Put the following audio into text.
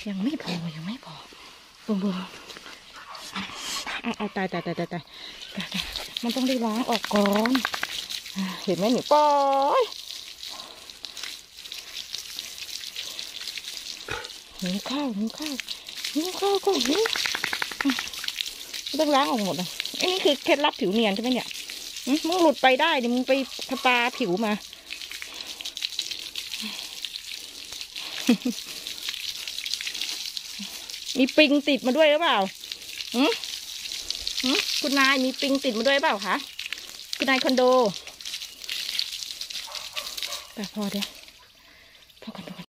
ยังไม่พอบุ้มเอาตายมันต้องได้ล้างออกก่อนเห็นไหมหนูปอยหิวข้าวก่อนต้องล้างออกหมดเลยอันนี้คือเคล็ดลับผิวเนียนใช่ไหมเนี่ยมึงหลุดไปได้ดิมึงไปทาผิวมามีปิงติดมาด้วยหรือเปล่าคุณนายมีปิงติดมาด้วยเปล่าคะคุณนายคอนโดแต่พอเดี๋ยวพอกัน